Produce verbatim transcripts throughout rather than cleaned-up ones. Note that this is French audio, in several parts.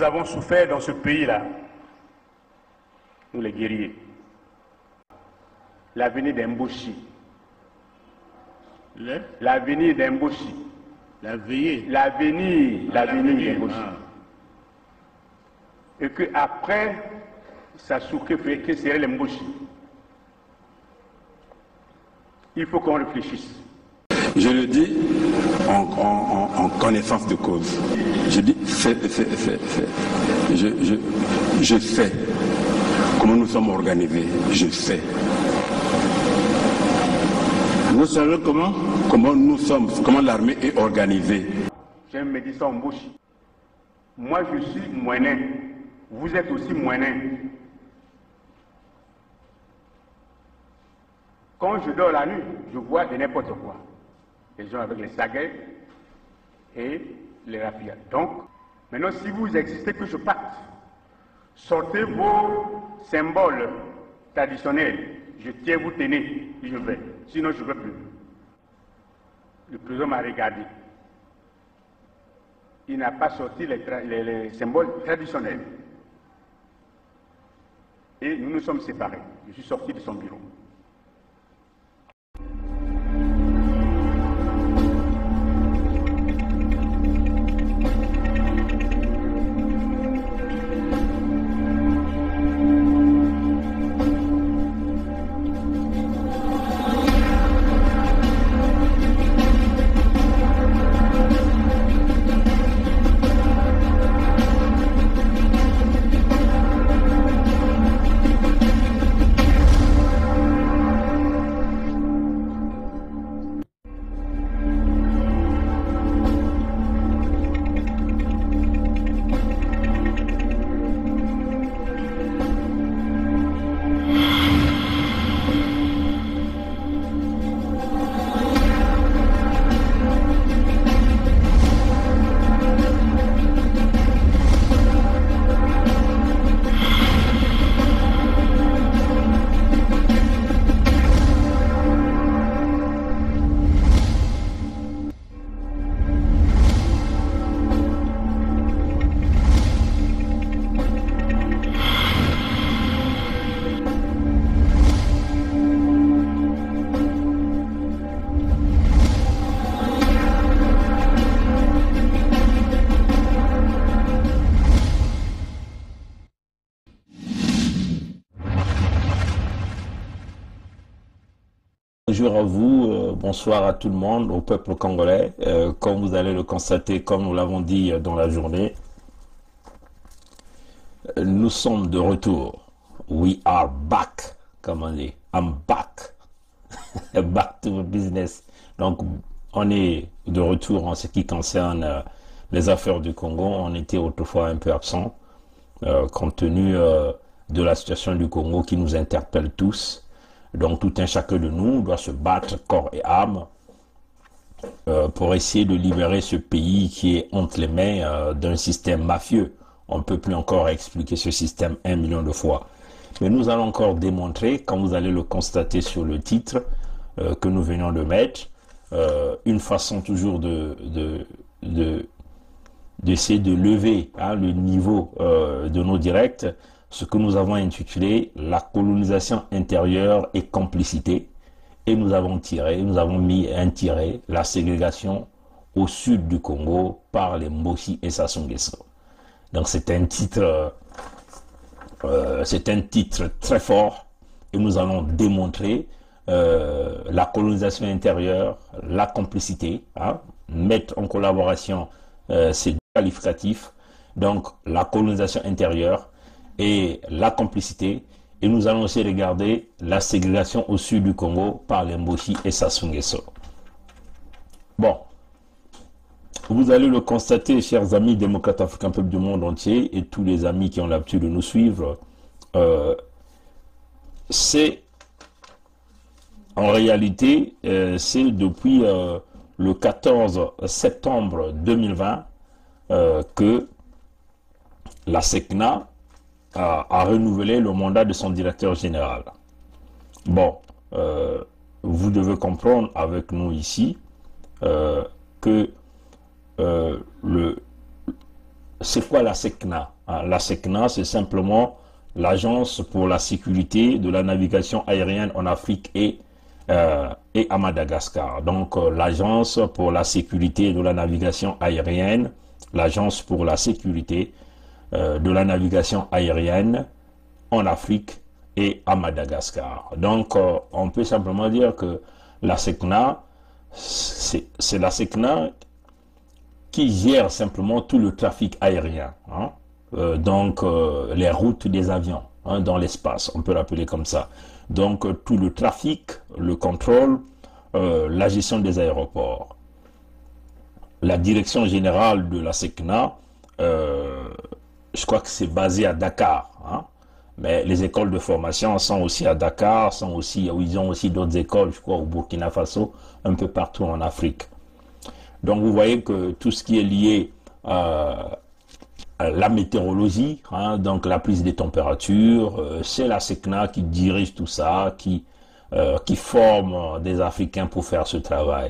avons souffert dans ce pays-là, nous les guerriers. L'avenir d'Mboshi. L'avenir d'Mboshi. L'avenir. L'avenir. L'avenir d'Mboshi. Ah. Et qu'après, ça souffre que serait l'Mboshi. Il faut qu'on réfléchisse. Je le dis en, en, en connaissance de cause. Je dis, fait, fait, fait, fait. Je, je, je sais comment nous sommes organisés. Je sais. Vous savez comment? Comment nous sommes, comment l'armée est organisée. J'aime me dire ça en bouche. Moi, je suis moyen. Vous êtes aussi moyen. Quand je dors la nuit, je vois de n'importe quoi. Les gens avec les saguets et les rafias. Donc, maintenant, si vous existez, que je parte, sortez vos symboles traditionnels. Je tiens, vous tenez, et je vais. Sinon, je ne veux plus. Le président m'a regardé. Il n'a pas sorti les, les, les symboles traditionnels. Et nous nous sommes séparés. Je suis sorti de son bureau. Bonjour à vous, euh, bonsoir à tout le monde, au peuple congolais. Euh, comme vous allez le constater, comme nous l'avons dit dans la journée, euh, nous sommes de retour. We are back, comme on dit. I'm back. Back to business. Donc, on est de retour en ce qui concerne euh, les affaires du Congo. On était autrefois un peu absent, euh, compte tenu euh, de la situation du Congo qui nous interpelle tous. Donc tout un chacun de nous doit se battre corps et âme euh, pour essayer de libérer ce pays qui est entre les mains euh, d'un système mafieux. On ne peut plus encore expliquer ce système un million de fois. Mais nous allons encore démontrer, comme vous allez le constater sur le titre euh, que nous venons de mettre, euh, une façon toujours de, de, de, d'essayer de lever hein, le niveau euh, de nos directs, ce que nous avons intitulé la colonisation intérieure et complicité, et nous avons tiré, nous avons mis un tiré, la ségrégation au sud du Congo par les Mboshi et Sassou Nguesso. Donc c'est un titre, euh, c'est un titre très fort, et nous allons démontrer euh, la colonisation intérieure, la complicité, hein, mettre en collaboration euh, ces deux qualificatifs, donc la colonisation intérieure et la complicité, et nous allons aussi regarder la ségrégation au sud du Congo par les Mboshi et Sassou Nguesso. Bon, vous allez le constater, chers amis démocrates africains, peuple du monde entier, et tous les amis qui ont l'habitude de nous suivre, euh, c'est en réalité, euh, c'est depuis euh, le quatorze septembre deux mille vingt euh, que la S E C N A A, a renouvelé le mandat de son directeur général. Bon, euh, vous devez comprendre avec nous ici euh, que euh, le c'est quoi la S E C N A? La SECNA, c'est simplement l'Agence pour la sécurité de la navigation aérienne en Afrique et, euh, et à Madagascar. Donc, euh, l'Agence pour la sécurité de la navigation aérienne, l'Agence pour la sécurité euh, de la navigation aérienne en Afrique et à Madagascar. Donc, euh, on peut simplement dire que la SECNA, c'est la SECNA qui gère simplement tout le trafic aérien, hein. Euh, donc euh, les routes des avions, hein, dans l'espace, on peut l'appeler comme ça. Donc euh, tout le trafic, le contrôle, euh, la gestion des aéroports. La direction générale de la SECNA, euh, je crois que c'est basé à Dakar, hein, mais les écoles de formation sont aussi à Dakar, sont aussi, ils ont aussi d'autres écoles, je crois, au Burkina Faso, un peu partout en Afrique. Donc vous voyez que tout ce qui est lié à la météorologie, hein, donc la prise des températures, euh, c'est la SECNA qui dirige tout ça, qui, euh, qui forme des Africains pour faire ce travail.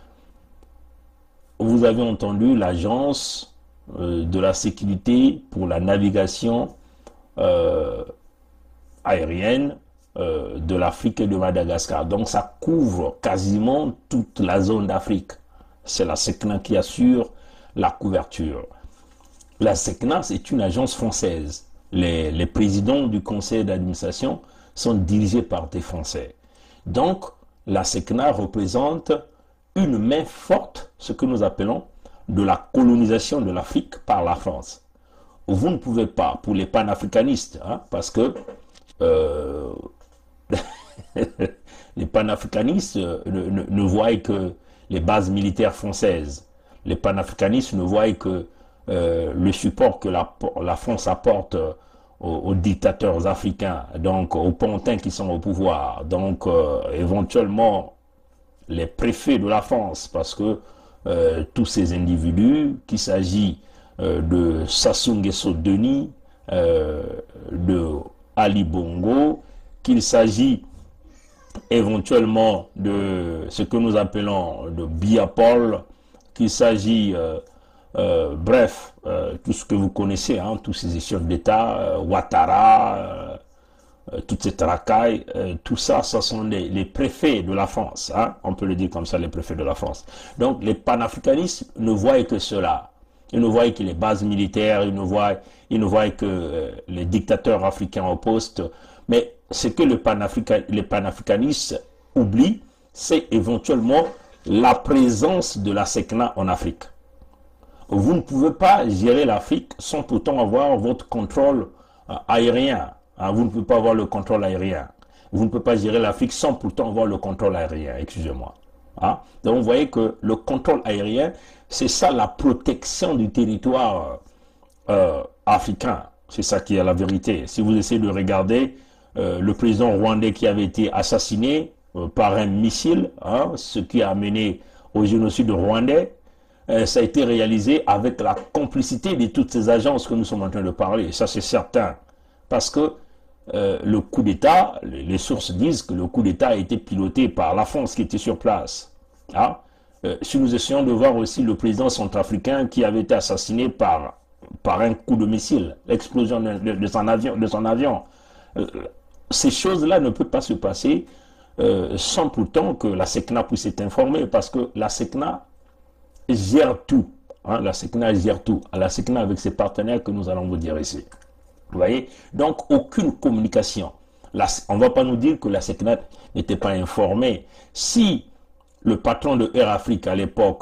Vous avez entendu l'Agence euh, de la sécurité pour la navigation euh, aérienne euh, de l'Afrique et de Madagascar. Donc ça couvre quasiment toute la zone d'Afrique. C'est la SECNA qui assure la couverture. La SECNA, c'est une agence française. Les, les présidents du conseil d'administration sont dirigés par des Français. Donc, la SECNA représente une main forte, ce que nous appelons de la colonisation de l'Afrique par la France. Vous ne pouvez pas, pour les panafricanistes, hein, parce que euh, les panafricanistes ne, ne, ne voient que les bases militaires françaises. Les panafricanistes ne voient que Euh, le support que la, la France apporte euh, aux, aux dictateurs africains, donc aux pantins qui sont au pouvoir, donc euh, éventuellement les préfets de la France, parce que euh, tous ces individus, qu'il s'agit euh, de Sassou Nguesso Denis, euh, de Ali Bongo, qu'il s'agit éventuellement de ce que nous appelons de Biya Paul, qu'il s'agit euh, Euh, bref, euh, tout ce que vous connaissez, hein, tous ces chefs d'État, euh, Ouattara, euh, euh, toutes ces racailles, euh, tout ça, ce sont les, les préfets de la France, hein, on peut le dire comme ça, les préfets de la France. Donc les panafricanistes ne voient que cela. Ils ne voient que les bases militaires, ils ne voient, ils ne voient que euh, les dictateurs africains au poste. Mais ce que le panafrica, les panafricanistes oublient, c'est éventuellement la présence de la SECNA en Afrique. Vous ne pouvez pas gérer l'Afrique sans pourtant avoir votre contrôle euh, aérien. Hein, vous ne pouvez pas avoir le contrôle aérien. Vous ne pouvez pas gérer l'Afrique sans pourtant avoir le contrôle aérien, excusez-moi. Hein? Donc vous voyez que le contrôle aérien, c'est ça la protection du territoire euh, africain. C'est ça qui est la vérité. Si vous essayez de regarder euh, le président rwandais qui avait été assassiné euh, par un missile, hein, ce qui a amené au génocide rwandais, Euh, ça a été réalisé avec la complicité de toutes ces agences que nous sommes en train de parler. Ça, c'est certain. Parce que euh, le coup d'État, les, les sources disent que le coup d'État a été piloté par la France qui était sur place. Hein? Euh, si nous essayons de voir aussi le président centrafricain qui avait été assassiné par, par un coup de missile, l'explosion de, de, de son avion, de son avion. Euh, ces choses-là ne peuvent pas se passer euh, sans pourtant que la SECNA puisse être informée, parce que la SECNA gère tout, hein, la SECNA gère tout, la SECNA avec ses partenaires que nous allons vous dire ici. Vous voyez, donc aucune communication. La, on ne va pas nous dire que la SECNA n'était pas informée. Si le patron de Air Afrique à l'époque,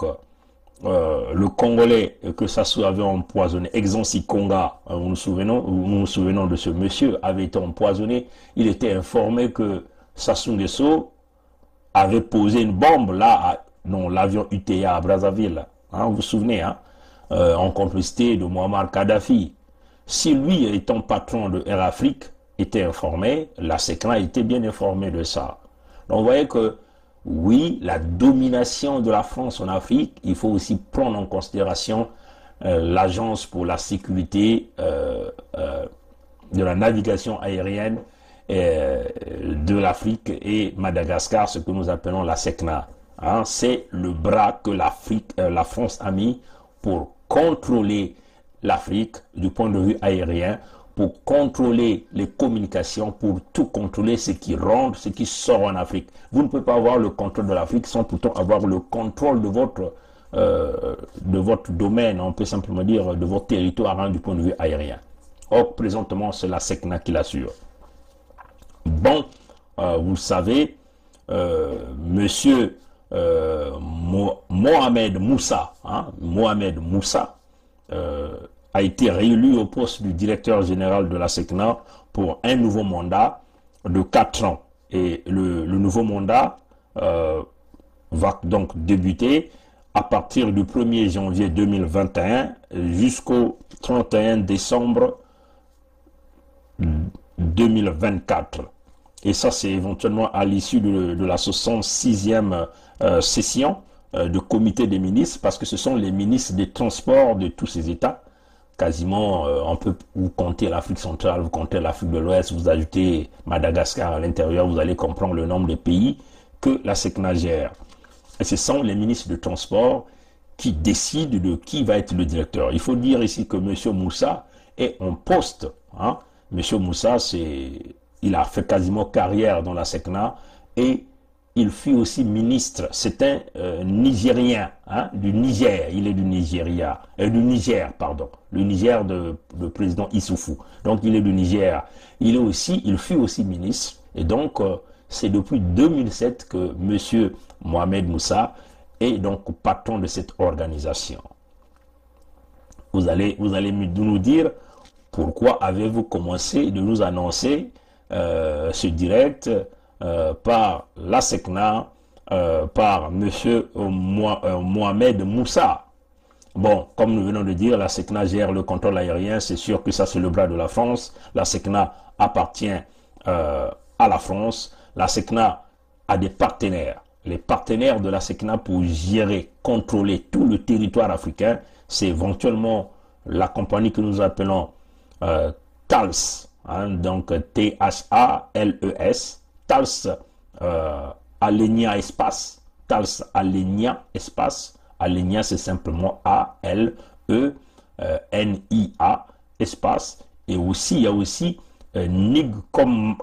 euh, le Congolais que Sassou avait empoisonné, Exonsi Konga, hein, nous nous souvenons, nous nous souvenons de ce monsieur, avait été empoisonné, il était informé que Sassou Nguesso avait posé une bombe là à non, l'avion U T A à Brazzaville, hein, vous vous souvenez, hein, euh, en complicité de Muammar Kadhafi. Si lui, étant patron de Air Afrique, était informé, la SECNA était bien informée de ça. Donc vous voyez que, oui, la domination de la France en Afrique, il faut aussi prendre en considération euh, l'Agence pour la sécurité euh, euh, de la navigation aérienne euh, de l'Afrique et Madagascar, ce que nous appelons la SECNA. Hein, c'est le bras que l'Afrique, euh, la France a mis pour contrôler l'Afrique du point de vue aérien, pour contrôler les communications, pour tout contrôler ce qui rentre, ce qui sort en Afrique. Vous ne pouvez pas avoir le contrôle de l'Afrique sans pourtant avoir le contrôle de votre, euh, de votre domaine, on peut simplement dire de votre territoire hein, du point de vue aérien. Or, présentement, c'est la SECNA qui l'assure. Bon, euh, vous savez, euh, monsieur euh, Mo Mohamed Moussa, hein, Mohamed Moussa, euh, a été réélu au poste du directeur général de la SECNA pour un nouveau mandat de quatre ans. Et le, le nouveau mandat euh, va donc débuter à partir du premier janvier deux mille vingt et un jusqu'au trente et un décembre deux mille vingt-quatre. Et ça, c'est éventuellement à l'issue de, de la soixante-sixième euh, session euh, du comité des ministres, parce que ce sont les ministres des Transports de tous ces États. Quasiment, euh, on peut vous compter l'Afrique centrale, vous comptez l'Afrique de l'Ouest, vous ajoutez Madagascar à l'intérieur, vous allez comprendre le nombre de pays que la SECNA gère. Et ce sont les ministres de Transport qui décident de qui va être le directeur. Il faut dire ici que M. Moussa est en poste. Hein. M. Moussa, c'est, il a fait quasiment carrière dans la SECNA et il fut aussi ministre. C'est un euh, Nigérien, hein, du Niger. Il est du Nigeria, euh, du Niger, pardon, le Niger de, de président Issoufou. Donc il est du Niger. Il est aussi, il fut aussi ministre. Et donc euh, c'est depuis deux mille sept que M. Mohamed Moussa est donc patron de cette organisation. Vous allez, vous allez nous dire pourquoi avez-vous commencé de nous annoncer euh, ce direct euh, par la SECNA, euh, par M. Mohamed Moussa. Bon, comme nous venons de dire, la SECNA gère le contrôle aérien, c'est sûr que ça c'est le bras de la France. La SECNA appartient euh, à la France. La SECNA a des partenaires. Les partenaires de la SECNA pour gérer, contrôler tout le territoire africain, c'est éventuellement la compagnie que nous appelons euh, TALS, hein, donc T H A L E S, TALS euh, Alenia Espace, TALS Alenia Espace, Alenia c'est simplement A L E N I A Espace, et aussi il y a aussi euh, NIGCOM,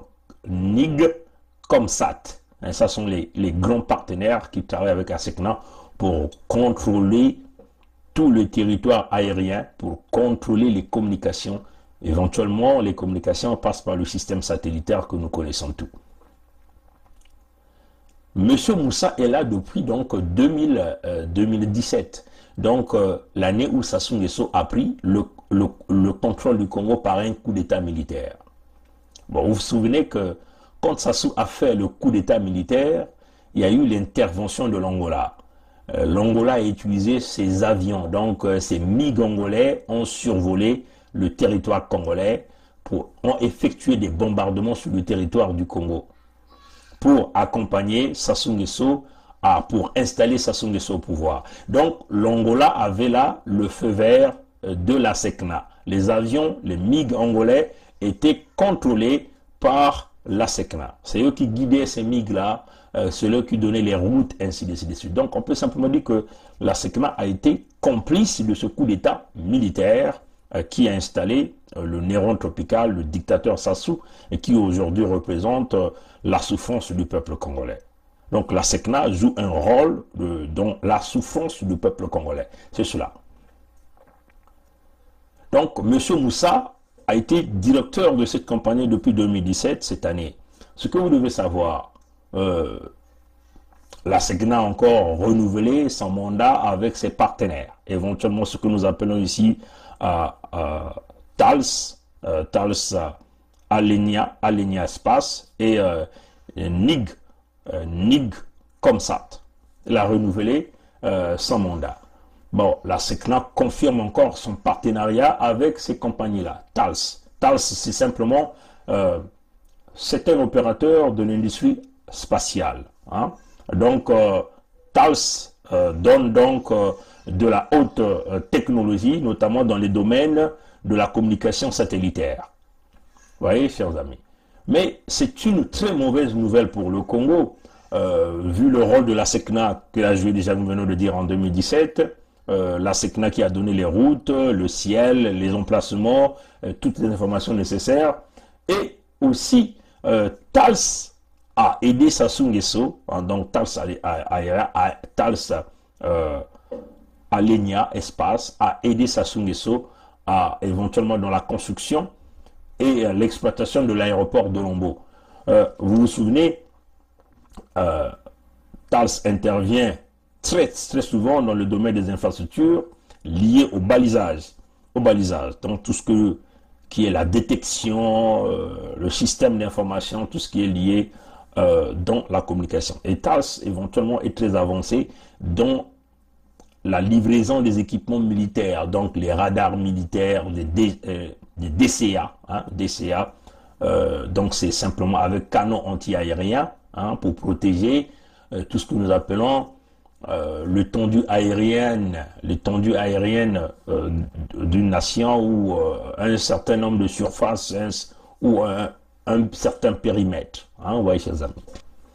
NIGCOMSAT. Et ça sont les, les grands partenaires qui travaillent avec la SECNA pour contrôler tout le territoire aérien, pour contrôler les communications. Éventuellement, les communications passent par le système satellitaire que nous connaissons tous. Monsieur Moussa est là depuis donc deux mille, euh, deux mille dix-sept, donc euh, l'année où Sassou Nguesso a pris le, le, le contrôle du Congo par un coup d'état militaire. Bon, vous vous souvenez que quand Sassou a fait le coup d'état militaire, il y a eu l'intervention de l'Angola. Euh, L'Angola a utilisé ses avions, donc euh, ces MiG angolais ont survolé le territoire congolais, pour, ont effectué des bombardements sur le territoire du Congo pour accompagner Sassou Nguesso, à, pour installer Sassou Nguesso au pouvoir. Donc l'Angola avait là le feu vert de la SECNA. Les avions, les MiG angolais, étaient contrôlés par la SECNA. C'est eux qui guidaient ces MiG-là, euh, c'est eux qui donnaient les routes, ainsi de suite. Donc on peut simplement dire que la SECNA a été complice de ce coup d'état militaire euh, qui a installé euh, le Néron tropical, le dictateur Sassou, et qui aujourd'hui représente euh, la souffrance du peuple congolais. Donc la SECNA joue un rôle de, dans la souffrance du peuple congolais. C'est cela. Donc M. Moussa a été directeur de cette compagnie depuis deux mille dix-sept, cette année. Ce que vous devez savoir, euh, la SECNA a encore renouvelé son mandat avec ses partenaires. Éventuellement, ce que nous appelons ici euh, euh, TALS, euh, TALS euh, Alenia, Alenia Espace et euh, NIG, euh, NIGCOMSAT. Il a renouvelé euh, son mandat. Bon, la SECNA confirme encore son partenariat avec ces compagnies-là. TALS. TALS, c'est simplement, euh, c'est un opérateur de l'industrie spatiale. Hein. Donc, euh, TALS euh, donne donc euh, de la haute euh, technologie, notamment dans les domaines de la communication satellitaire. Vous voyez, chers amis. Mais c'est une très mauvaise nouvelle pour le Congo, euh, vu le rôle de la SECNA que là, je vais déjà nous venons de dire en deux mille dix-sept. euh, la SECNA qui a donné les routes, le ciel, les emplacements, euh, toutes les informations nécessaires. Et aussi, euh, Thales a aidé Sassou Nguesso, hein, donc Thales, a, a, a, a, Thales euh, Alenia Espace a aidé Sassou Nguesso à, éventuellement dans la construction et euh, l'exploitation de l'aéroport de Lombo. Euh, vous vous souvenez, euh, Thales intervient très, très souvent dans le domaine des infrastructures liées au balisage. Au balisage, donc tout ce que, qui est la détection, euh, le système d'information, tout ce qui est lié euh, dans la communication. Et Thales, éventuellement, est très avancé dans la livraison des équipements militaires, donc les radars militaires, des, D, euh, des D C A. Hein, D C A euh, donc c'est simplement avec canons anti-aériens hein, pour protéger euh, tout ce que nous appelons euh, l'étendue aérienne, l'étendue aérienne euh, d'une nation ou euh, un certain nombre de surfaces un, ou un, un certain périmètre. Hein, vous voyez, chers amis.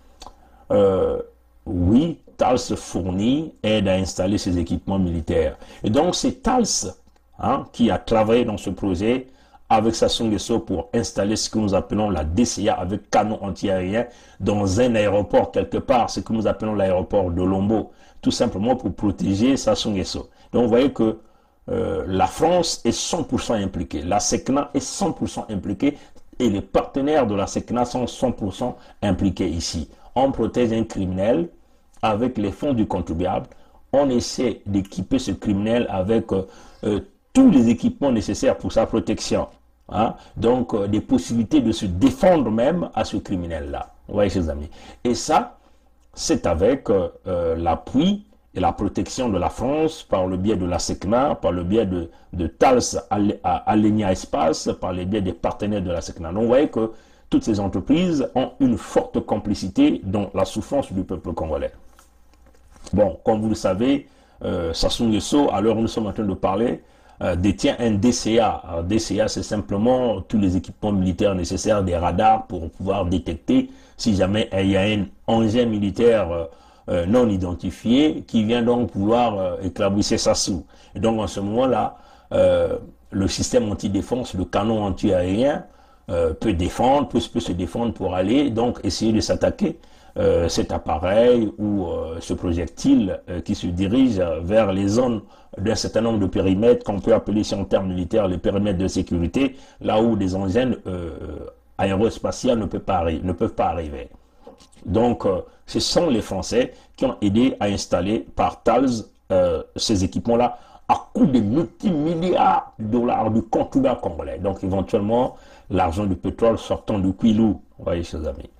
Euh, oui, Thales fournit, aide à installer ces équipements militaires. Et donc, c'est Thales hein, qui a travaillé dans ce projet avec Sassou Nguesso pour installer ce que nous appelons la D C A avec canon anti-aérien dans un aéroport quelque part, ce que nous appelons l'aéroport de Lombo, tout simplement pour protéger Sassou Nguesso. Donc, vous voyez que euh, la France est cent pour cent impliquée, la SECNA est cent pour cent impliquée et les partenaires de la SECNA sont cent pour cent impliqués ici. On protège un criminel avec les fonds du contribuable, on essaie d'équiper ce criminel avec euh, euh, tous les équipements nécessaires pour sa protection. Hein? Donc, euh, des possibilités de se défendre même à ce criminel-là. Vous voyez, chers amis. Et ça, c'est avec euh, euh, l'appui et la protection de la France par le biais de la SECNA, par le biais de, de Thales Alenia Espace, par le biais des partenaires de la SECNA. Donc, vous voyez que toutes ces entreprises ont une forte complicité dans la souffrance du peuple congolais. Bon, comme vous le savez, euh, Sassou Nguesso, à l'heure où nous sommes en train de parler, euh, détient un D C A. Alors, D C A, c'est simplement tous les équipements militaires nécessaires, des radars pour pouvoir détecter si jamais il y a un engin militaire euh, euh, non identifié qui vient donc pouvoir euh, éclabousser Sassou. Et donc, en ce moment-là, euh, le système anti-défense, le canon anti-aérien, euh, peut défendre, peut, peut se défendre pour aller donc essayer de s'attaquer Euh, cet appareil ou euh, ce projectile euh, qui se dirige vers les zones d'un certain nombre de périmètres qu'on peut appeler ici en termes militaires les périmètres de sécurité, là où des engins euh, aérospatiales ne peuvent pas, ne peuvent pas arriver. Donc, euh, ce sont les Français qui ont aidé à installer par Thales euh, ces équipements-là à coût de multimilliards de dollars du contribuable congolais. Donc, éventuellement, l'argent du pétrole sortant du Quilou, vous voyez, chers amis.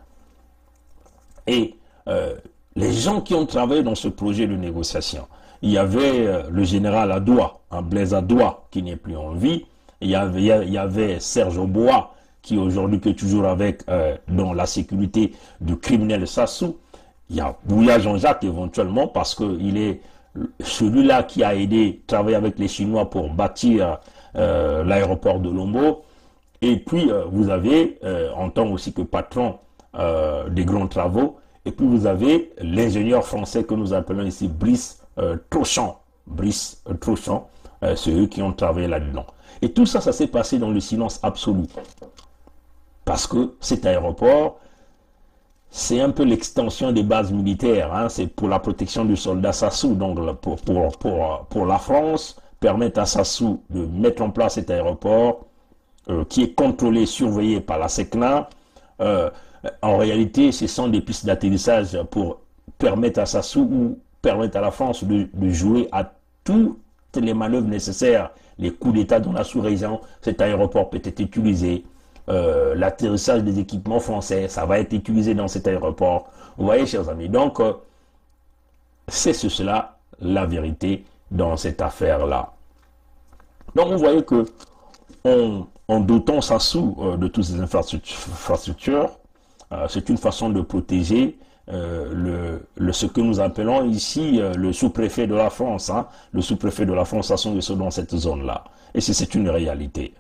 Et euh, les gens qui ont travaillé dans ce projet de négociation, il y avait euh, le général Adoua, un Blaise Adoua qui n'est plus en vie, il y avait, il y avait Serge Oboa qui aujourd'hui est toujours avec euh, dans la sécurité du criminel Sassou, il y a Bouya Jean-Jacques éventuellement parce qu'il est celui-là qui a aidé à travailler avec les Chinois pour bâtir euh, l'aéroport de Lombo, et puis euh, vous avez euh, en tant aussi que patron Euh, des grands travaux, et puis vous avez l'ingénieur français que nous appelons ici Brice euh, Trochon, Brice euh, Trochon, euh, c'est eux qui ont travaillé là-dedans. Et tout ça, ça s'est passé dans le silence absolu, parce que cet aéroport, c'est un peu l'extension des bases militaires, hein, c'est pour la protection du soldat Sassou, donc pour, pour, pour, pour la France, permettre à Sassou de mettre en place cet aéroport euh, qui est contrôlé, surveillé par la SECNA. euh, En réalité, ce sont des pistes d'atterrissage pour permettre à Sassou ou permettre à la France de, de jouer à toutes les manœuvres nécessaires, les coups d'État dans la sous-région. Cet aéroport peut être utilisé. Euh, L'atterrissage des équipements français, ça va être utilisé dans cet aéroport. Vous voyez, chers amis. Donc, euh, c'est cela la vérité dans cette affaire-là. Donc, vous voyez que en, en dotant Sassou euh, de toutes ces infrastructures, Euh, c'est une façon de protéger euh, le, le, ce que nous appelons ici euh, le sous-préfet de la France, hein, le sous-préfet de la France Sassou Nguesso dans cette zone-là. Et c'est une réalité.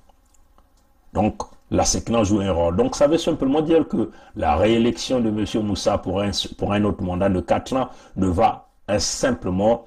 Donc, la SECNA joue un rôle. Donc, ça veut simplement dire que la réélection de M. Moussa pour un, pour un autre mandat de quatre ans ne va euh, simplement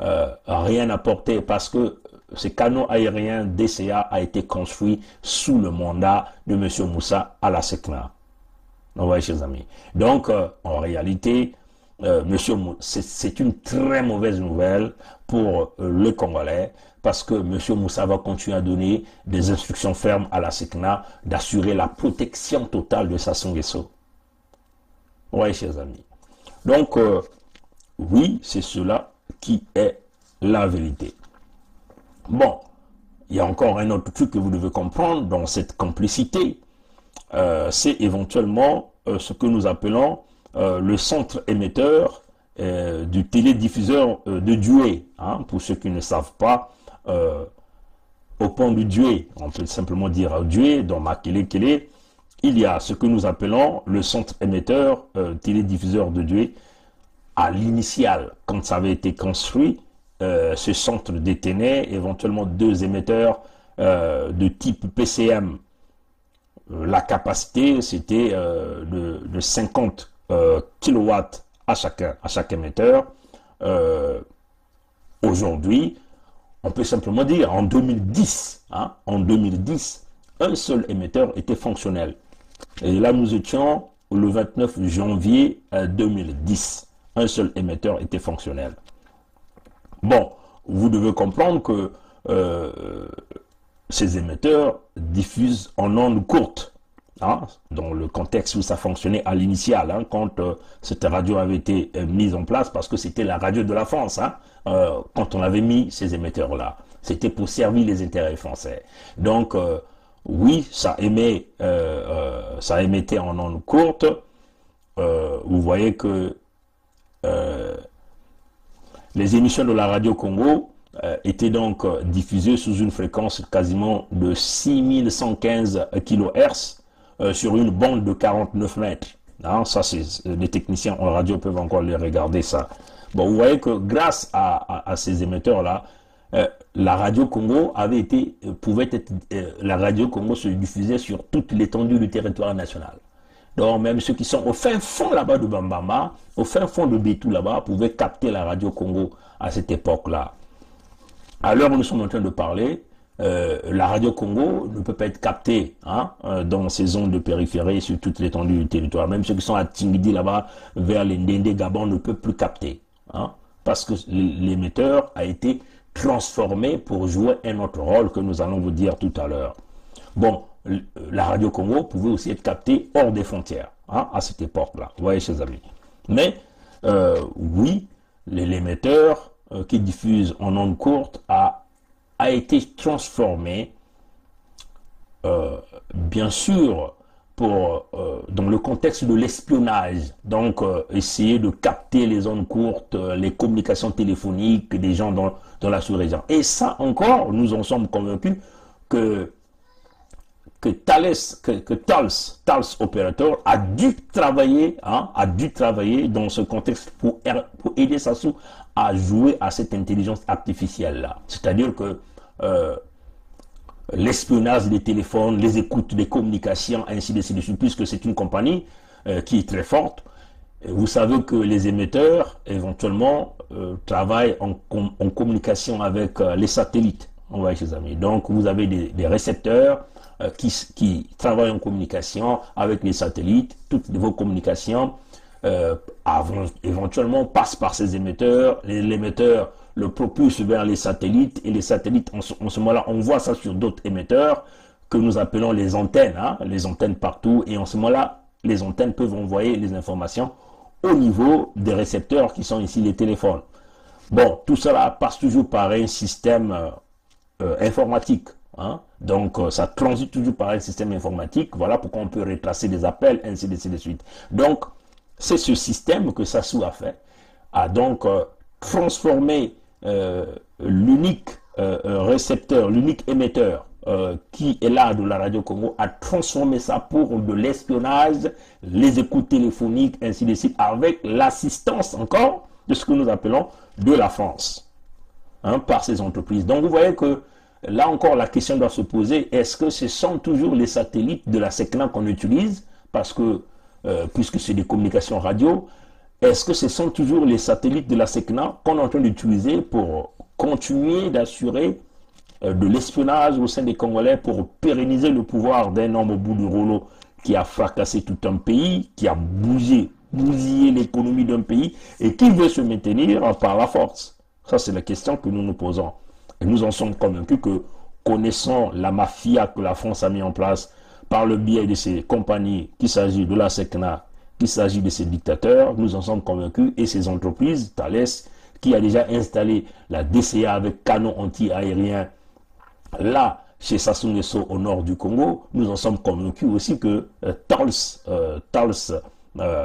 euh, rien apporté parce que ces canaux aériens D C A a été construit sous le mandat de M. Moussa à la SECNA. Vous voyez, chers amis. Donc, euh, en réalité, euh, Monsieur Mou c'est une très mauvaise nouvelle pour euh, le Congolais parce que M. Moussa va continuer à donner des instructions fermes à la SECNA d'assurer la protection totale de Sassou Nguesso. Vous voyez, chers amis. Donc, euh, oui, c'est cela qui est la vérité. Bon, il y a encore un autre truc que vous devez comprendre dans cette complicité. Euh, c'est éventuellement euh, ce que nous appelons euh, le centre émetteur euh, du télédiffuseur euh, de Doué. Hein, pour ceux qui ne savent pas, euh, au pont du Doué, on peut simplement dire Doué, dans Makele-Kele, il y a ce que nous appelons le centre émetteur euh, télédiffuseur de Doué. À l'initial, quand ça avait été construit, euh, ce centre détenait éventuellement deux émetteurs euh, de type P C M. La capacité, c'était euh, de, de cinquante euh, kilowatts à chacun, à chaque émetteur. Euh, Aujourd'hui, on peut simplement dire, en deux mille dix, hein, en deux mille dix, un seul émetteur était fonctionnel. Et là, nous étions le vingt-neuf janvier deux mille dix. Un seul émetteur était fonctionnel. Bon, vous devez comprendre que euh, ces émetteurs diffusent en ondes courtes, hein, dans le contexte où ça fonctionnait à l'initial, hein, quand euh, cette radio avait été euh, mise en place, parce que c'était la radio de la France, hein, euh, quand on avait mis ces émetteurs-là. C'était pour servir les intérêts français. Donc, euh, oui, ça émet, euh, euh, ça émettait en ondes courtes. Euh, vous voyez que euh, les émissions de la radio Congo euh, étaient donc euh, diffusées sous une fréquence quasiment de six mille cent quinze kilohertz euh, sur une bande de quarante-neuf mètres. Hein, ça, c'est les techniciens en radio peuvent encore les regarder ça. Bon, vous voyez que grâce à, à, à ces émetteurs-là, euh, la radio Congo avait été, euh, pouvait être, euh, la radio Congo se diffusait sur toute l'étendue du territoire national. Donc même ceux qui sont au fin fond là-bas de Bambama, au fin fond de Bétou là-bas, pouvaient capter la radio Congo à cette époque-là. À l'heure où nous sommes en train de parler, euh, la radio Congo ne peut pas être captée, hein, dans ces zones de périphérie sur toute l'étendue du territoire. Même ceux qui sont à Tingidi là-bas, vers les Ndende Gabon, ne peuvent plus capter, hein, parce que l'émetteur a été transformé pour jouer un autre rôle que nous allons vous dire tout à l'heure. Bon, la radio Congo pouvait aussi être captée hors des frontières, hein, à cette époque-là, vous voyez, chers amis. Mais, euh, oui, l'émetteur euh, qui diffuse en ondes courtes a, a été transformé, euh, bien sûr, pour, euh, dans le contexte de l'espionnage, donc euh, essayer de capter les ondes courtes, euh, les communications téléphoniques des gens dans, dans la sous-région. Et ça encore, nous en sommes convaincus que que Thales, que, que Thales, Thales Operator a dû travailler, hein, a dû travailler dans ce contexte pour, pour aider Sassou à jouer à cette intelligence artificielle-là. C'est-à-dire que euh, l'espionnage des téléphones, les écoutes des communications, ainsi de suite, puisque c'est une compagnie euh, qui est très forte. Vous savez que les émetteurs, éventuellement, euh, travaillent en, com en communication avec euh, les satellites. On voit, chers amis. Donc, vous avez des, des récepteurs euh, qui, qui travaillent en communication avec les satellites. Toutes vos communications, euh, avant, éventuellement, passent par ces émetteurs. L'émetteur le propulse vers les satellites. Et les satellites, en ce, en ce moment-là, on voit ça sur d'autres émetteurs que nous appelons les antennes. Hein, les antennes partout. Et en ce moment-là, les antennes peuvent envoyer les informations au niveau des récepteurs qui sont ici les téléphones. Bon, tout cela passe toujours par un système euh, euh, informatique. Hein? Donc, euh, ça transite toujours par un système informatique. Voilà pourquoi on peut retracer des appels, ainsi de suite. De suite. Donc, c'est ce système que Sassou a fait, a donc euh, transformé euh, l'unique euh, récepteur, l'unique émetteur Euh, qui est là de la radio Congo, a transformé ça pour de l'espionnage, les écoutes téléphoniques, ainsi de suite, avec l'assistance encore de ce que nous appelons de la France, hein, par ces entreprises. Donc vous voyez que là encore la question doit se poser, est-ce que ce sont toujours les satellites de la SECNA qu'on utilise, parce que, euh, puisque c'est des communications radio, est-ce que ce sont toujours les satellites de la SECNA qu'on est en train d'utiliser pour continuer d'assurer euh, de l'espionnage au sein des Congolais pour pérenniser le pouvoir d'un homme au bout du rouleau qui a fracassé tout un pays, qui a bougé, bousillé l'économie d'un pays et qui veut se maintenir par la force? Ça, c'est la question que nous nous posons. Et nous en sommes convaincus que, connaissant la mafia que la France a mis en place par le biais de ces compagnies, qu'il s'agit de la SECNA, qu'il s'agit de ces dictateurs, nous en sommes convaincus, et ces entreprises, Thales, qui a déjà installé la D C A avec canons anti-aériens là, chez Sassou Nguesso au nord du Congo, nous en sommes convaincus aussi que euh, Thales, euh, Thales euh,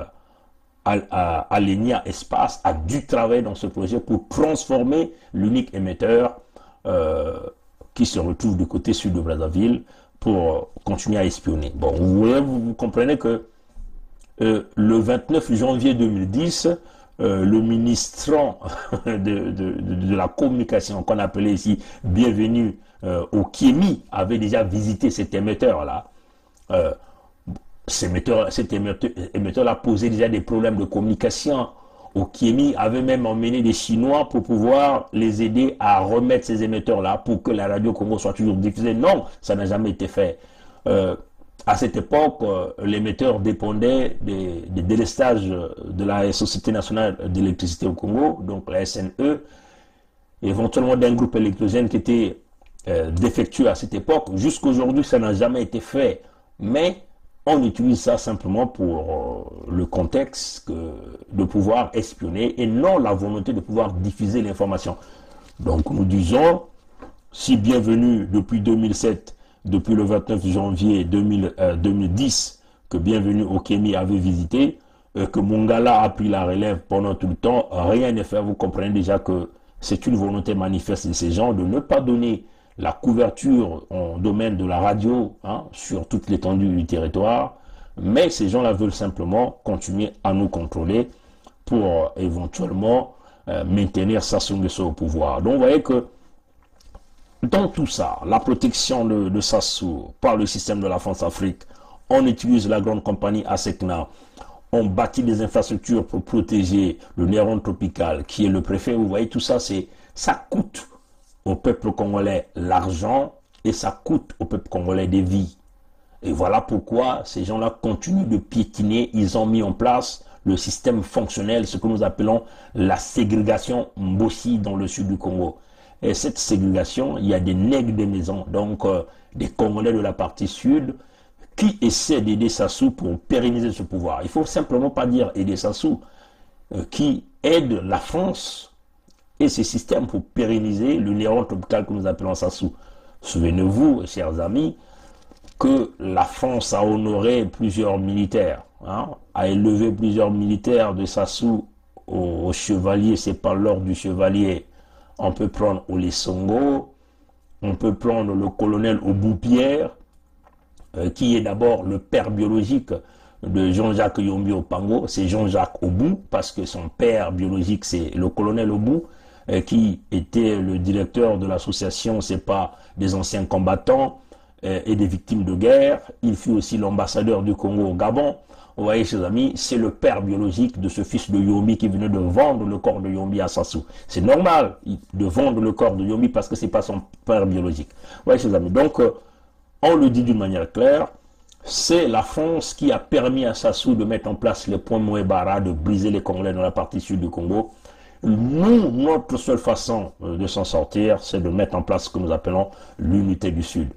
Alenia Espace a dû travailler dans ce projet pour transformer l'unique émetteur euh, qui se retrouve du côté sud de Brazzaville pour continuer à espionner. Bon, vous, voyez, vous, vous comprenez que euh, le vingt-neuf janvier deux mille dix, euh, le ministrant de, de, de, de la communication, qu'on appelait ici Bienvenue euh, au Kémi, avait déjà visité cet émetteur-là. Euh, cet émetteur, cet émetteur, émetteur-là posait déjà des problèmes de communication. Au Kémi avait même emmené des Chinois pour pouvoir les aider à remettre ces émetteurs-là pour que la radio Congo soit toujours diffusée. Non, ça n'a jamais été fait. Euh, à cette époque, euh, l'émetteur dépendait des, des délestages de la Société nationale d'électricité au Congo, donc la S N E, éventuellement d'un groupe électrogène qui était euh, défectueux à cette époque. Jusqu'aujourd'hui, ça n'a jamais été fait. Mais on utilise ça simplement pour euh, le contexte que, de pouvoir espionner et non la volonté de pouvoir diffuser l'information. Donc nous disons, si Bienvenue depuis deux mille sept, depuis le vingt-neuf janvier deux mille, euh, deux mille dix, que Bienvenue au Kémi avait visité, euh, que Mongala a pris la relève pendant tout le temps, rien n'est fait. Vous comprenez déjà que c'est une volonté manifeste de ces gens de ne pas donner la couverture en domaine de la radio hein, sur toute l'étendue du territoire, mais ces gens-là veulent simplement continuer à nous contrôler pour euh, éventuellement euh, maintenir Sassou Nguesso au pouvoir. Donc vous voyez que dans tout ça, la protection de, de Sassou par le système de la France-Afrique, on utilise la grande compagnie ASECNA, on bâtit des infrastructures pour protéger le Néron tropical qui est le préfet. Vous voyez tout ça, c'est ça coûte au peuple congolais l'argent et ça coûte au peuple congolais des vies. Et voilà pourquoi ces gens-là continuent de piétiner. Ils ont mis en place le système fonctionnel, ce que nous appelons la ségrégation Mbossi dans le sud du Congo. Et cette ségrégation, il y a des nègres des maisons, donc euh, des Congolais de la partie sud, qui essaient d'aider Sassou pour pérenniser ce pouvoir. Il ne faut simplement pas dire aider Sassou, euh, qui aide la France et ces systèmes pour pérenniser le Néron tropical que nous appelons Sassou. Souvenez-vous, chers amis, que la France a honoré plusieurs militaires, hein, a élevé plusieurs militaires de Sassou au, au chevalier, c'est par l'ordre du chevalier. On peut prendre Olé Songo, on peut prendre le colonel Obou-Pierre, euh, qui est d'abord le père biologique de Jean-Jacques Yombi Opango, c'est Jean-Jacques Obou, parce que son père biologique c'est le colonel Obou, euh, qui était le directeur de l'association C'est pas des anciens combattants euh, et des victimes de guerre. Il fut aussi l'ambassadeur du Congo au Gabon. Vous voyez, chers amis, c'est le père biologique de ce fils de Yombi qui venait de vendre le corps de Yombi à Sassou. C'est normal de vendre le corps de Yombi parce que ce n'est pas son père biologique. Vous voyez, chers amis, donc euh, on le dit d'une manière claire, c'est la France qui a permis à Sassou de mettre en place les points Moebara, de briser les Congolais dans la partie sud du Congo. Nous, notre seule façon de s'en sortir, c'est de mettre en place ce que nous appelons l'unité du Sud.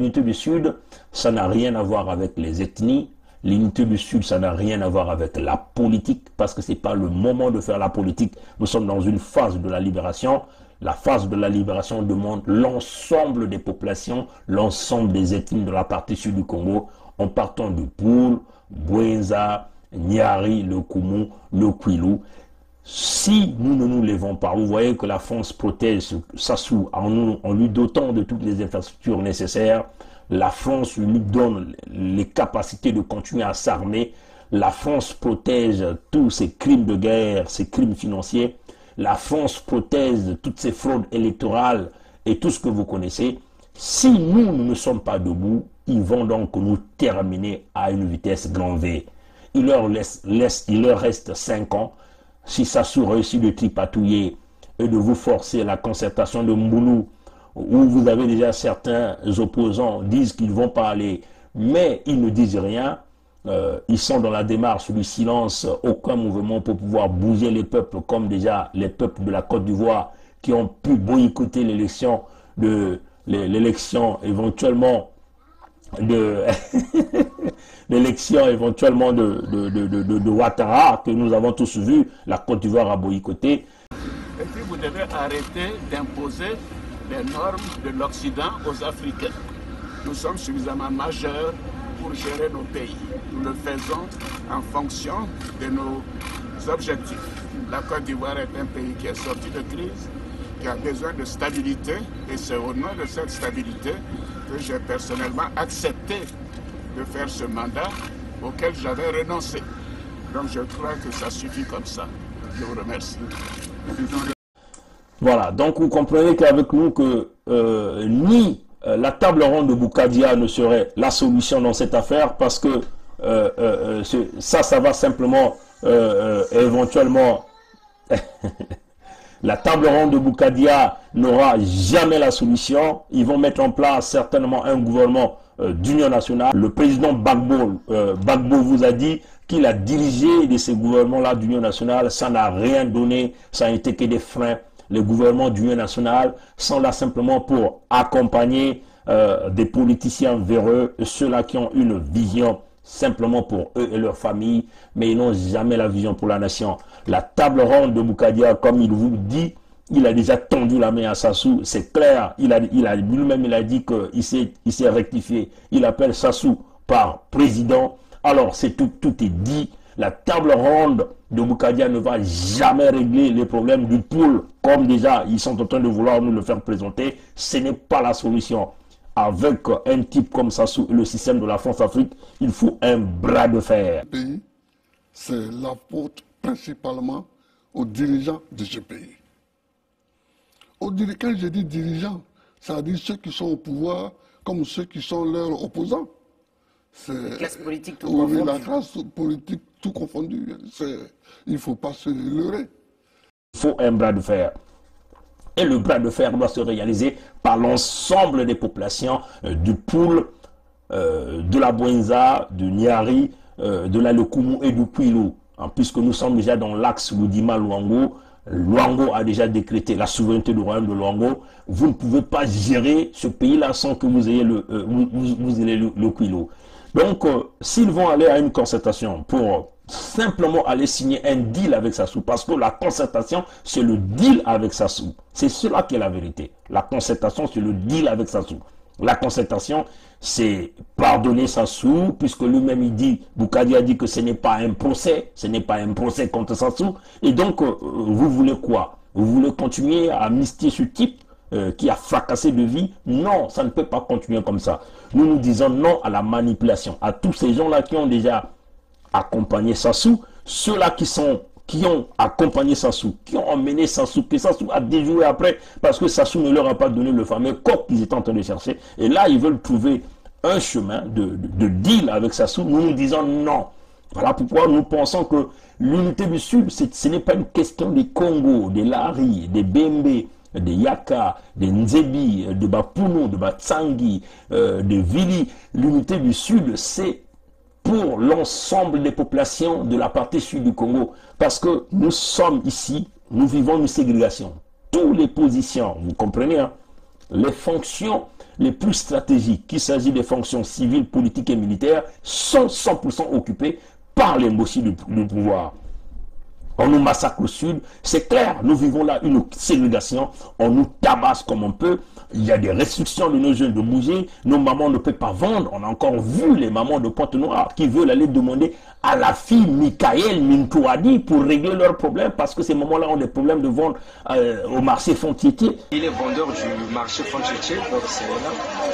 l'unité du Sud, ça n'a rien à voir avec les ethnies. L'unité du Sud, ça n'a rien à voir avec la politique, parce que ce n'est pas le moment de faire la politique. Nous sommes dans une phase de la libération. La phase de la libération demande l'ensemble des populations, l'ensemble des ethnies de la partie sud du Congo, en partant du Poul, Bouenza, Nyari, le Koumou, le Kwilu. Si nous ne nous levons pas, vous voyez que la France protège Sassou en, nous, en lui dotant de toutes les infrastructures nécessaires. La France lui donne les capacités de continuer à s'armer. La France protège tous ces crimes de guerre, ces crimes financiers. La France protège toutes ces fraudes électorales et tout ce que vous connaissez. Si nous ne sommes pas debout, ils vont donc nous terminer à une vitesse grand V. Il leur, laisse, laisse, il leur reste cinq ans. Si Sassou réussit de tripatouiller et de vous forcer la concertation de Mboulou, où vous avez déjà certains opposants disent qu'ils ne vont pas aller, mais ils ne disent rien, euh, ils sont dans la démarche du silence, aucun mouvement pour pouvoir bouger les peuples, comme déjà les peuples de la Côte d'Ivoire qui ont pu boycotter l'élection de l'élection éventuellement de l'élection éventuellement de, de, de, de, de, de Ouattara, que nous avons tous vu, la Côte d'Ivoire a boycotté. Et puis vous devez arrêter d'imposer les normes de l'Occident aux Africains. Nous sommes suffisamment majeurs pour gérer nos pays. Nous le faisons en fonction de nos objectifs. La Côte d'Ivoire est un pays qui est sorti de crise, qui a besoin de stabilité, et c'est au nom de cette stabilité que j'ai personnellement accepté de faire ce mandat auquel j'avais renoncé. Donc je crois que ça suffit comme ça. Je vous remercie. Voilà, donc vous comprenez qu'avec nous que euh, ni euh, la table ronde de Boukadia ne serait la solution dans cette affaire, parce que euh, euh, ça, ça va simplement euh, euh, éventuellement... La table ronde de Boukadia n'aura jamais la solution. Ils vont mettre en place certainement un gouvernement euh, d'union nationale. Le président Gbagbo, euh, Gbagbo vous a dit qu'il a dirigé de ces gouvernements-là d'union nationale. Ça n'a rien donné, ça n'a été que des freins. Les gouvernements d'union nationale sont là simplement pour accompagner euh, des politiciens véreux, ceux-là qui ont une vision simplement pour eux et leur famille, mais ils n'ont jamais la vision pour la nation. La table ronde de Boukadia, comme il vous dit, il a déjà tendu la main à Sassou, c'est clair, il a, il a lui-même il a dit qu'il s'est il s'est rectifié, il appelle Sassou par président, alors c'est tout, tout est dit. La table ronde de Boukadia ne va jamais régler les problèmes du pool, comme déjà ils sont en train de vouloir nous le faire présenter, ce n'est pas la solution. Avec un type comme Sassou et le système de la France-Afrique, il faut un bras de fer. C'est la faute principalement aux dirigeants de ce pays. Aux dirigeants, quand je dis dirigeants, ça veut dire ceux qui sont au pouvoir comme ceux qui sont leurs opposants. La classe politique tout oui, confondue. La classe politique tout confondue. Il ne faut pas se leurrer. Il faut un bras de fer. Et le bras de fer doit se réaliser par l'ensemble des populations euh, du Poul, euh, de la Bouenza, du Nyari, euh, de la Lekoumou et du Kwilu. Hein, puisque nous sommes déjà dans l'axe Loudima-Luango, Luango a déjà décrété la souveraineté du royaume de Luango. Vous ne pouvez pas gérer ce pays-là sans que vous ayez le, euh, vous, vous, vous ayez le, le Kwilu. Donc, euh, s'ils vont aller à une concertation pour simplement aller signer un deal avec Sassou, parce que la concertation, c'est le deal avec Sassou. C'est cela qui est la vérité. La concertation, c'est le deal avec Sassou. La concertation, c'est pardonner Sassou, puisque lui-même il dit, Boukadia a dit que ce n'est pas un procès, ce n'est pas un procès contre Sassou. Et donc, euh, vous voulez quoi? Vous voulez continuer à amnistier ce type euh, qui a fracassé de vie? Non, ça ne peut pas continuer comme ça. Nous nous disons non à la manipulation, à tous ces gens-là qui ont déjà accompagné Sassou, ceux-là qui sont qui ont accompagné Sassou, qui ont emmené Sassou, que Sassou a déjoué après, parce que Sassou ne leur a pas donné le fameux coq qu'ils étaient en train de chercher. Et là, ils veulent trouver un chemin de, de, de deal avec Sassou. Nous nous disons non. Voilà pourquoi nous pensons que l'unité du Sud, ce n'est pas une question des Congo, des Lari, des Bembe, des Yaka, des Nzebi, de Bapuno, de Batsangi, euh, de Vili. L'unité du Sud, c'est pour l'ensemble des populations de la partie sud du Congo. Parce que nous sommes ici, nous vivons une ségrégation. Toutes les positions, vous comprenez, hein, les fonctions, les plus stratégiques, qu'il s'agit des fonctions civiles, politiques et militaires, sont cent pour cent occupées par les mochis du, du pouvoir. On nous massacre au sud, c'est clair, nous vivons là une ségrégation, on nous tabasse comme on peut, il y a des restrictions de nos jeunes de bouger, nos mamans ne peuvent pas vendre, on a encore vu les mamans de Pointe-Noire qui veulent aller demander à la fille Michael Mintouadi pour régler leurs problèmes parce que ces mamans-là ont des problèmes de vente euh, au marché Fontietier. Il est vendeur du marché Fontietier, donc c'est là.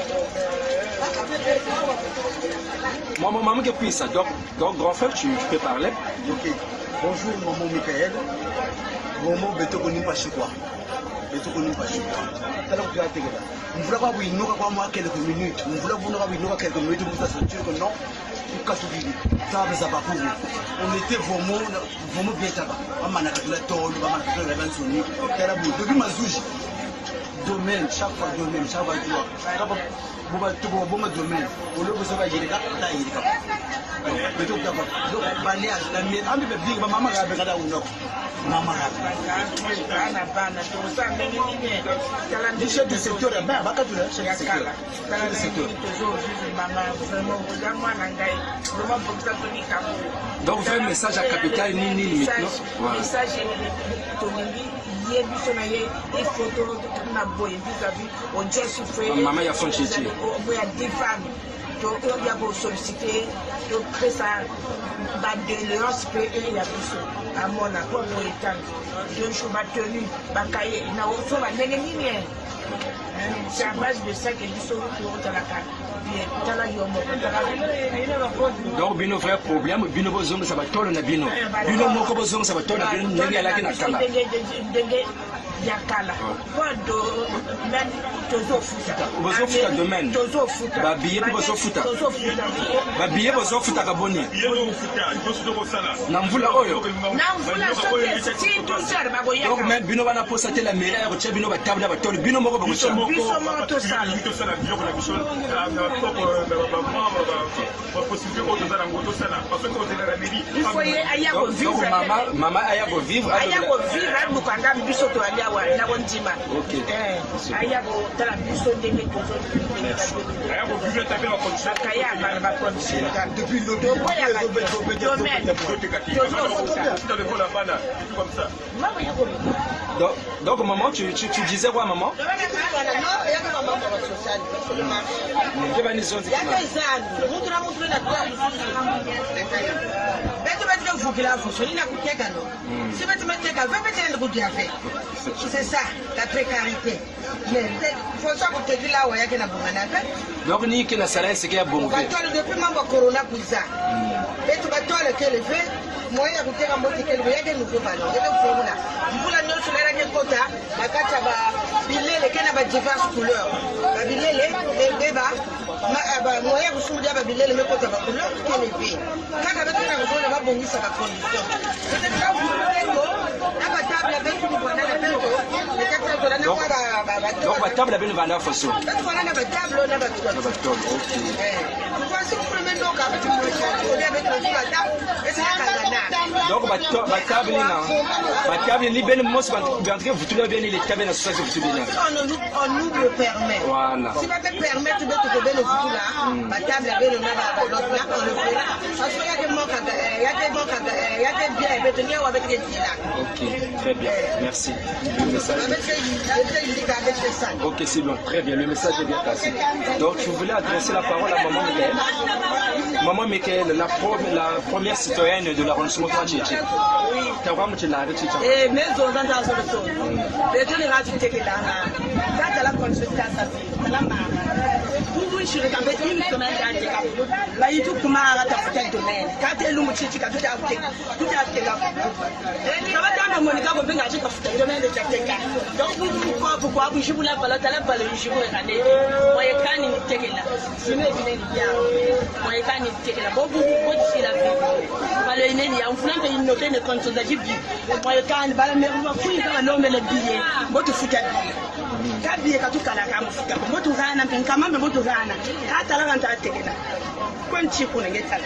Maman, maman qui a pris ça, donc, donc grand frère, tu, tu peux parler. Ok. Bonjour maman Michael. Maman beto koni pas chez quoi. Beto koni pas chez quoi. Alors tu as été là. On voulait pas oui, nous pas moi quelques minutes. On voulait vous n'aura oui, nous quelques minutes pour ça sentir que non. Pour casser du ça va ça pas pour vous. On était vraiment vraiment bien ça va. On m'a nakatu la tol, on m'a nakatu la bansoni. Kala bu depuis mazouji. Domaine chaque fois domaine chaque fois tu vois. Boba tu boba boba domaine. On le besoin va gérer là, là il est beto kaba donc bali la mi ambi be big mama ga be kada uno mama ga bana bana to sa mengi ni kala ndi chef du secteur ba ba ka tu le chef du secteur kala du secteur toujours mama vraiment regarde-moi nangai vraiment pour ça to ni kabu donc fait message à capitale ni ni maintenant voilà message to ni hier biso na ye des photos na boy vis-à-vis on just fait maman ya Fontietier on a des femmes donc on y a beau solliciter donc après ça bah de l'ance peut et la biso à mon accord pour étant donc je m'a tenu bah cahier na on fait la nene ni c'est à base de ça que biso pour dans la carte donc bino vrai problème bino bozonga ça va tolo na bino bino moko bozonga ça va tolo na bino ndenge alaki na kala yakala bodo nani tozo futa bozo futa domaine tozo futa ba billet bozo futa ba billet bozo futa ka boni na mvula oyo na mvula sote ti tusar ba goya donc même bino bana posa te la mairie ya ko bino ba table ba tolo bino moko ba ko biso mo to sala to sala biloko na biso top ba ba possibilité ko to sala ngoto sala parce que ko tela la mairie il faut aya ko vivre mama mama aya ko vivre aya ko vivre bu kanda biso to ali na bontima OK eh aya ko tala biso ndenge to aya ko vivre taper la condition kaya ba ba condition depuis le début comme ça donc donc maman tu tu tu disais quoi maman c'est ça la précarité mais faut ça pour te dire là où il y a que na bongana donc ni que la salaire c'est qu'il y a bon depuis mambo corona kuza et tu vas toi le que le fait moi ya kuteka mboti que le yake nouveau ballon et donc pour là mvula nyo sulera ke kota bakata ba bilele kena ba diverses couleurs ba bilele beba ba moya kusumudia ba bilele me kota ba couleur que le fait kaka ba tena ko ba bongisa ba condition c'est ça vous le na ba table avec une bonne la pento et quatre dollars na ba ba donc ba table avec une valeur façon ba tole na ba table na ba tole ba tole OK eh voici le premier donc avec la table et c'est la donc ba table ni na ba table ni ben mos ba entrer vous tous bien les tables na société vous tous bien on nous le permet voilà si va te permettre de te donner le futur là ba table avec le na l'autre là on le fait parce qu'il y a des manques il y a des manques il y a des biens et tenir avec les là OK très bien merci le message OK c'est bon très bien le message est bien passé donc tu voulais adresser la parole à maman Michael maman Michael la première la première citoyenne de l'arrondissement Fontietier oui tu vois moi tu l'as arrêté eh mais on dans dans le son les deux les rats tu là là la consultation ça la mama tout je le capte une semaine là bah il tout comment arrêter peut-être domaine quand tu l'homme chichi quand tu as fait tout a fait là ça va dans mon cas pour venir acheter le domaine de Tchèque donc pourquoi pourquoi je vous la balade la balade je vous regarder moi et quand il était là je me viens bien moi et quand il était là bon vous vous dites la vie balade il y a un flanc de une note de consultation moi et quand balade mais vous fouillez dans l'homme le billet moi tu fous kabiye katukala kamufuta moto zana kama me moto zana hata la ranta atekela kwanchi kuna ngeta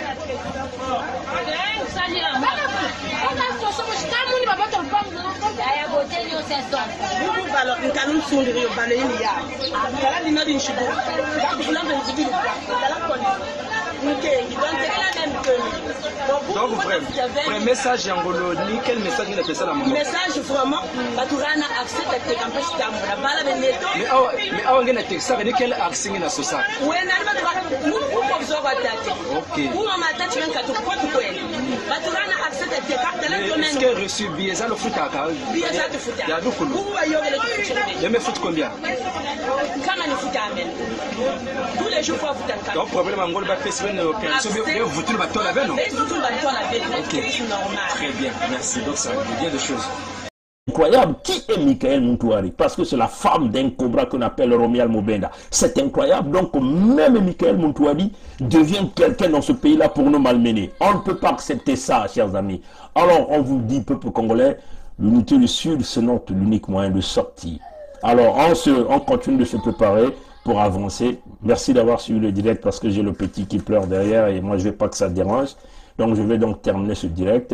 sali la mama ona soso mshikamu ni baba tompango aya boteli seize ans. Buku balo nkanun sundiri balo yini ya. Kala dina din shibu. Ba bulan ben zibi lu kwa. Kala koni. Nké, donc c'est la même que. Donc vrai, vrai message angolo ni quel message il a fait ça la maman. Message vraiment baturana accès à tes campus tamura bala beneto. Mais awa mais awa ngena texte ça veut dire quel accès na so ça. Oui, na batura mu ko zo batate. OK. Mu mama tati nka to ko to kweli. Baturana accès à tes cartes la domaine. Est-ce que reçu billet ça le foot à ka? Billet ça te foot. Ya du kulu. Mu wa yogele to foot. Il me foot combien? Kama ni foot amen. Tous les jours faut foot en. Donc problème angolo ba fait semaine opération bien vous tout le bateau la veille non? Tout le bateau la veille. OK. Très bien. Merci. Donc ça veut dire des choses. Incroyable, qui est Michael Moutouari? Parce que c'est la femme d'un cobra qu'on appelle Romial Mobenda. C'est incroyable, donc même Michael Moutouari devient quelqu'un dans ce pays-là pour nous malmener. On ne peut pas accepter ça, chers amis. Alors on vous dit, peuple congolais, l'unité du Sud, c'est notre l'unique moyen de sortir. Alors on, se, on continue de se préparer pour avancer. Merci d'avoir suivi le direct parce que j'ai le petit qui pleure derrière et moi je ne veux pas que ça dérange. Donc je vais donc terminer ce direct.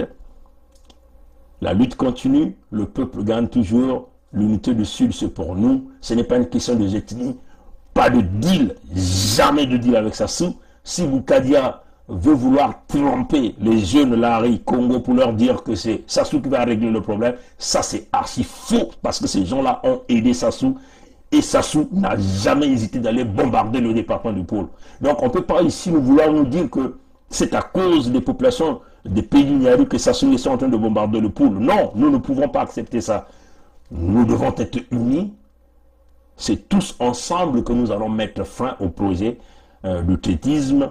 La lutte continue, le peuple gagne toujours, l'unité du Sud c'est pour nous, ce n'est pas une question de ethnie, pas de deal, jamais de deal avec Sassou. Si Boukadia veut vouloir tromper les jeunes Larry Congo pour leur dire que c'est Sassou qui va régler le problème, ça c'est archi faux parce que ces gens-là ont aidé Sassou et Sassou n'a jamais hésité d'aller bombarder le département du pôle. Donc on ne peut pas ici nous vouloir nous dire que c'est à cause des populations des pays du Niari que Sassou sont en train de bombarder le pôle. Non, nous ne pouvons pas accepter ça. Nous devons être unis. C'est tous ensemble que nous allons mettre fin au projet euh, de traitisme,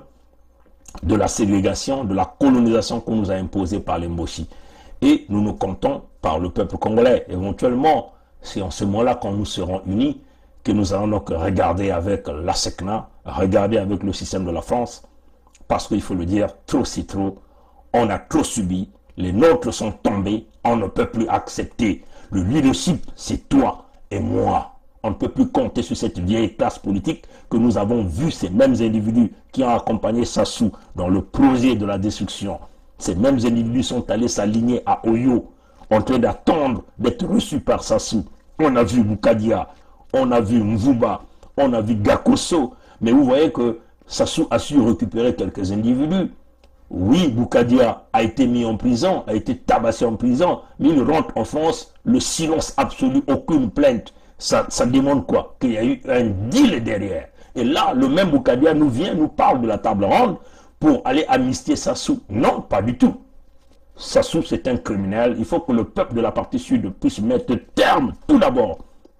de la ségrégation, de la colonisation qu'on nous a imposée par les Moshi. Et nous nous comptons par le peuple congolais. Éventuellement, c'est en ce moment-là quand nous serons unis que nous allons donc regarder avec la SECNA, regarder avec le système de la France, parce qu'il faut le dire, trop c'est trop. On a trop subi, les nôtres sont tombés, on ne peut plus accepter. Le leadership, c'est toi et moi. On ne peut plus compter sur cette vieille classe politique que nous avons vu, ces mêmes individus qui ont accompagné Sassou dans le projet de la destruction. Ces mêmes individus sont allés s'aligner à Oyo, en train d'attendre d'être reçus par Sassou. On a vu Boukadia, on a vu Mvouba, on a vu Gakoso, mais vous voyez que Sassou a su récupérer quelques individus. Oui, Boukadia a été mis en prison, a été tabassé en prison, mais il rentre en France, le silence absolu, aucune plainte. Ça, ça demande quoi? Qu'il y a eu un deal derrière. Et là, le même Boukadia nous vient, nous parle de la table ronde pour aller amnistier Sassou. Non, pas du tout. Sassou, c'est un criminel. Il faut que le peuple de la partie sud puisse mettre terme, tout d'abord,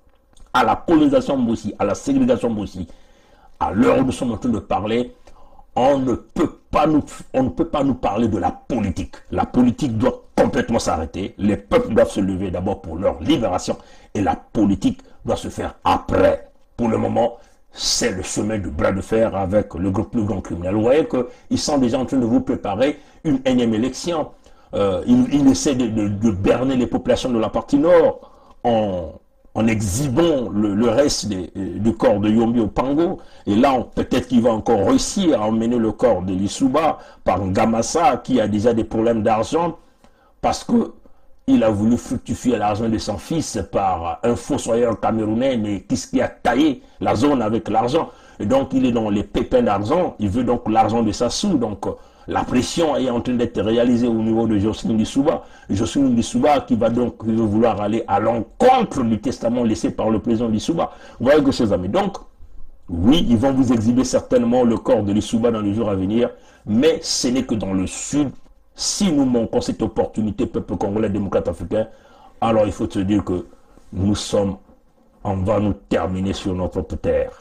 à la colonisation Moussi, à la ségrégation Moussi. À l'heure où nous sommes en train de parler, on ne peut pas nous, on ne peut pas nous parler de la politique. La politique doit complètement s'arrêter. Les peuples doivent se lever d'abord pour leur libération et la politique doit se faire après. Pour le moment, c'est le chemin du bras de fer avec le groupe plus grand criminel. Vous voyez qu'ils sont déjà en train de vous préparer une énième élection. Euh, ils, ils essaient de, de, de berner les populations de la partie nord en... en exhibant le, le reste des, du corps de Yombi Opango. Et là, peut-être qu'il va encore réussir à emmener le corps de Lissouba par Ngamassa, qui a déjà des problèmes d'argent, parce qu'il a voulu fructifier l'argent de son fils par un fossoyeur camerounais, mais qui a taillé la zone avec l'argent. Et donc, il est dans les pépins d'argent, il veut donc l'argent de Sassou. Donc, la pression est en train d'être réalisée au niveau de Jocelyne Lissouba. Jocelyne Lissouba qui va donc vouloir aller à l'encontre du testament laissé par le président Lissouba. Vous voyez que, chers amis, donc, oui, ils vont vous exhiber certainement le corps de Lissouba dans les jours à venir, mais ce n'est que dans le sud. Si nous manquons cette opportunité, peuple congolais démocrate africain, alors il faut se dire que nous sommes, on va nous terminer sur notre propre terre.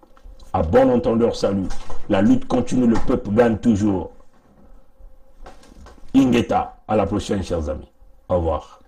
À bon entendeur, salut. La lutte continue, le peuple gagne toujours. Ingeta, à la prochaine, chers amis. Au revoir.